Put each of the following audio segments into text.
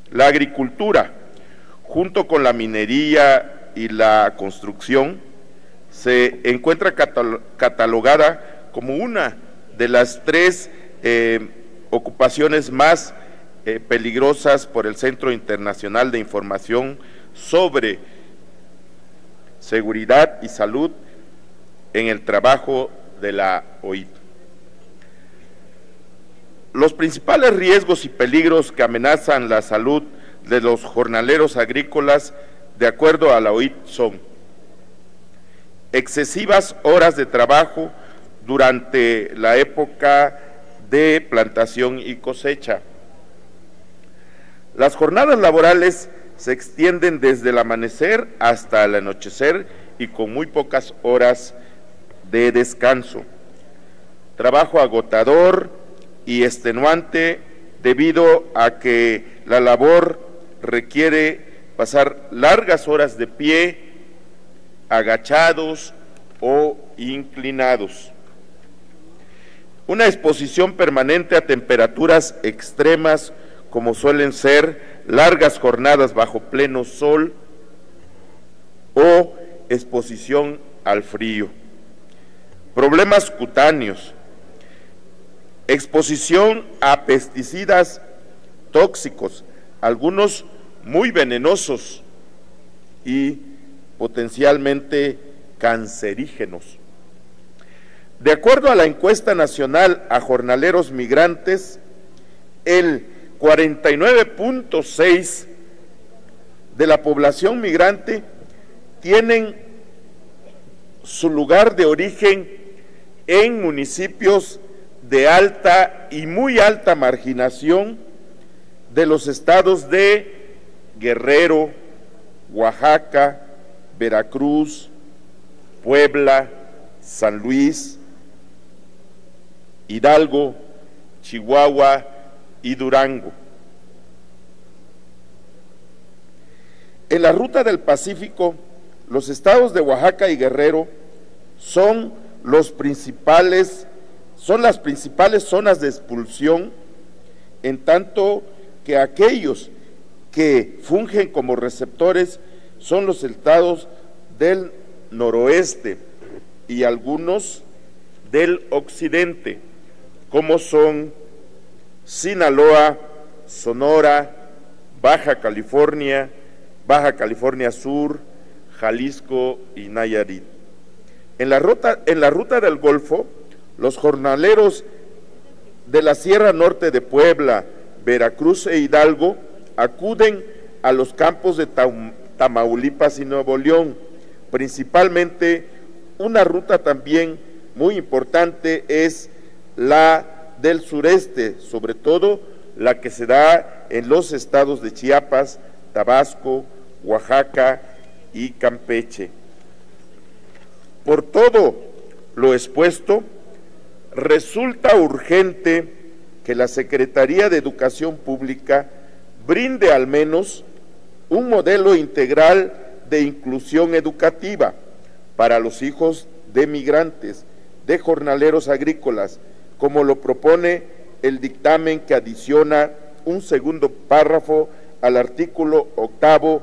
La agricultura, junto con la minería y la construcción, se encuentra catalogada como una de las tres ocupaciones más peligrosas por el Centro Internacional de Información sobre Seguridad y Salud en el Trabajo de la OIT. Los principales riesgos y peligros que amenazan la salud de los jornaleros agrícolas, de acuerdo a la OIT, son excesivas horas de trabajo durante la época de plantación y cosecha. Las jornadas laborales se extienden desde el amanecer hasta el anochecer y con muy pocas horas de descanso. Trabajo agotador y extenuante debido a que la labor requiere pasar largas horas de pie, agachados o inclinados. Una exposición permanente a temperaturas extremas, como suelen ser largas jornadas bajo pleno sol o exposición al frío. Problemas cutáneos, exposición a pesticidas tóxicos, algunos muy venenosos y potencialmente cancerígenos. De acuerdo a la encuesta nacional a jornaleros migrantes, el 49.6% de la población migrante tienen su lugar de origen en municipios de alta y muy alta marginación de los estados de Guerrero, Oaxaca, Veracruz, Puebla, San Luis, Hidalgo, Chihuahua y Durango. En la ruta del Pacífico, los estados de Oaxaca y Guerrero son las principales zonas de expulsión, en tanto que aquellos que fungen como receptores son los estados del noroeste y algunos del occidente, como son Sinaloa, Sonora, Baja California Sur, Jalisco y Nayarit. En la ruta del Golfo, los jornaleros de la Sierra Norte de Puebla, Veracruz e Hidalgo acuden a los campos de Tamaulipas y Nuevo León. Principalmente, una ruta también muy importante es la del sureste, sobre todo la que se da en los estados de Chiapas, Tabasco, Oaxaca y Campeche. Por todo lo expuesto, resulta urgente que la Secretaría de Educación Pública brinde al menos un modelo integral de inclusión educativa para los hijos de migrantes, de jornaleros agrícolas, como lo propone el dictamen que adiciona un segundo párrafo al artículo 8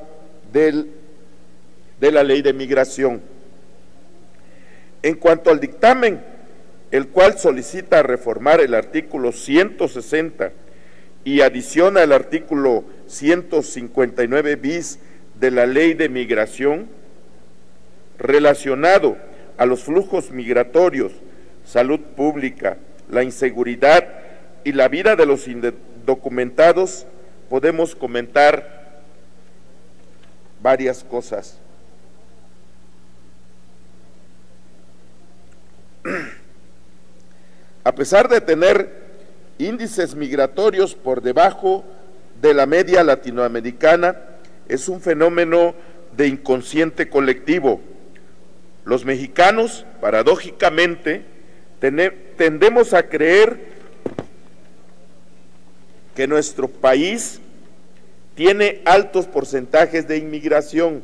de la Ley de Migración. En cuanto al dictamen, el cual solicita reformar el artículo 160 y adiciona el artículo 159 bis de la Ley de Migración, relacionado a los flujos migratorios, salud pública, la inseguridad y la vida de los indocumentados, podemos comentar varias cosas. A pesar de tener índices migratorios por debajo de la media latinoamericana, es un fenómeno de inconsciente colectivo. Los mexicanos, paradójicamente, tendemos a creer que nuestro país tiene altos porcentajes de inmigración.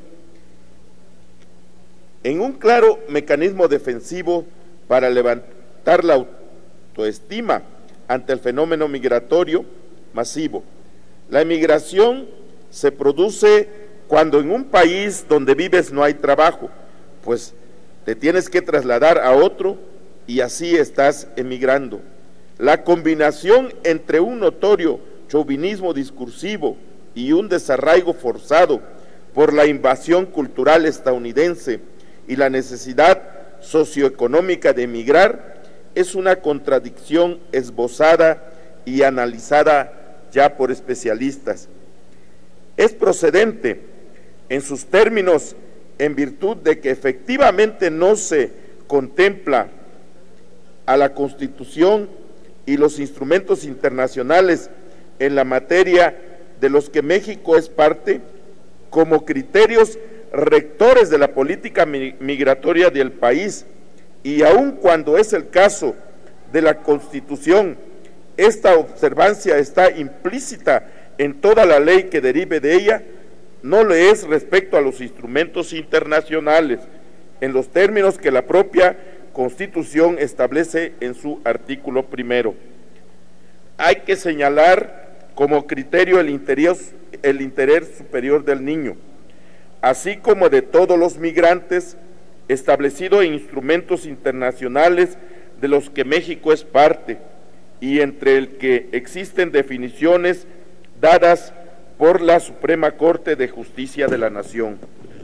En un claro mecanismo defensivo para levantar la autoestima ante el fenómeno migratorio masivo, La emigración se produce cuando en un país donde vives no hay trabajo, pues te tienes que trasladar a otro y así estás emigrando. La combinación entre un notorio chauvinismo discursivo y un desarraigo forzado por la invasión cultural estadounidense y la necesidad socioeconómica de emigrar es una contradicción esbozada y analizada ya por especialistas. Es procedente en sus términos en virtud de que efectivamente no se contempla a la Constitución y los instrumentos internacionales en la materia de los que México es parte como criterios rectores de la política migratoria del país, y aun cuando es el caso de la Constitución, esta observancia está implícita en toda la ley que derive de ella, no le es respecto a los instrumentos internacionales, en los términos que la propia Constitución establece en su artículo primero. Hay que señalar como criterio el interés superior del niño, así como de todos los migrantes, establecido en instrumentos internacionales de los que México es parte, y entre el que existen definiciones dadas por la Suprema Corte de Justicia de la Nación.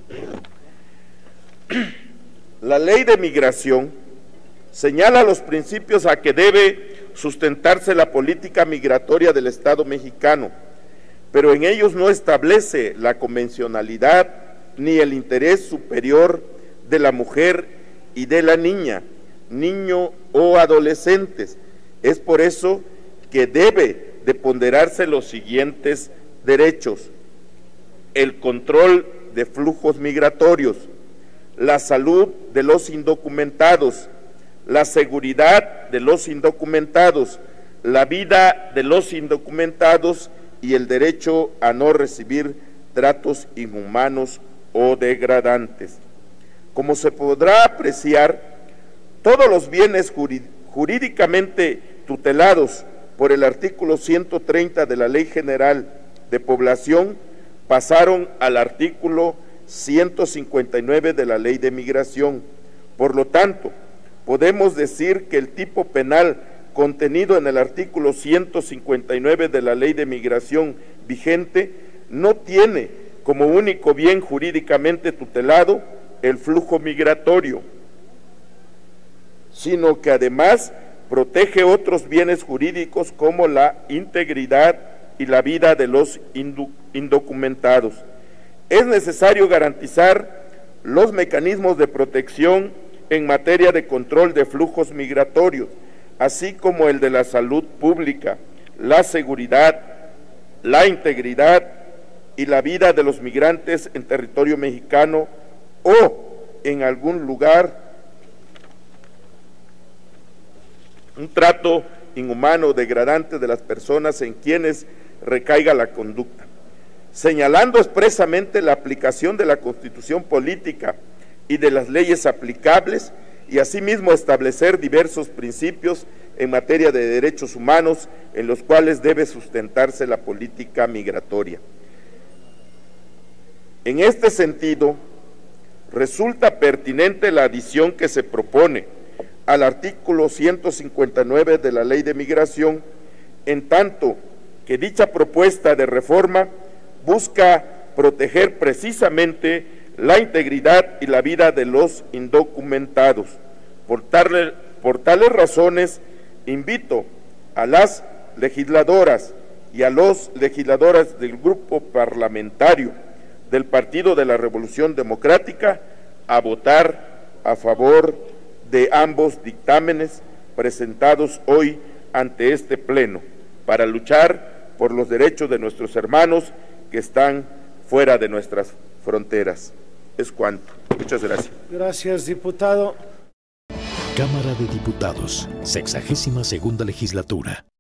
La Ley de Migración señala los principios a que debe sustentarse la política migratoria del Estado mexicano, pero en ellos no establece la convencionalidad ni el interés superior de la mujer y de la niña, niño o adolescentes. Es por eso que debe de ponderarse los siguientes derechos: el control de flujos migratorios, la salud de los indocumentados, la seguridad de los indocumentados, la vida de los indocumentados y el derecho a no recibir tratos inhumanos o degradantes. Como se podrá apreciar, todos los bienes jurídicamente tutelados por el artículo 130 de la Ley General de Población pasaron al artículo 159 de la Ley de Migración. Por lo tanto, podemos decir que el tipo penal contenido en el artículo 159 de la Ley de Migración vigente no tiene como único bien jurídicamente tutelado el flujo migratorio, sino que además protege otros bienes jurídicos como la integridad y la vida de los indocumentados. Es necesario garantizar los mecanismos de protección en materia de control de flujos migratorios, así como el de la salud pública, la seguridad, la integridad y la vida de los migrantes en territorio mexicano o en algún lugar. Un trato inhumano o degradante de las personas en quienes recaiga la conducta, señalando expresamente la aplicación de la Constitución política y de las leyes aplicables, y asimismo establecer diversos principios en materia de derechos humanos en los cuales debe sustentarse la política migratoria. En este sentido, resulta pertinente la adición que se propone al artículo 159 de la Ley de Migración, en tanto que dicha propuesta de reforma busca proteger precisamente la integridad y la vida de los indocumentados. Por tales razones, invito a las legisladoras y a los legisladores del grupo parlamentario del Partido de la Revolución Democrática a votar a favor de ambos dictámenes presentados hoy ante este Pleno, para luchar por los derechos de nuestros hermanos que están fuera de nuestras fronteras. Es cuanto. Muchas gracias. Gracias, diputado. Cámara de Diputados, 62ª Legislatura.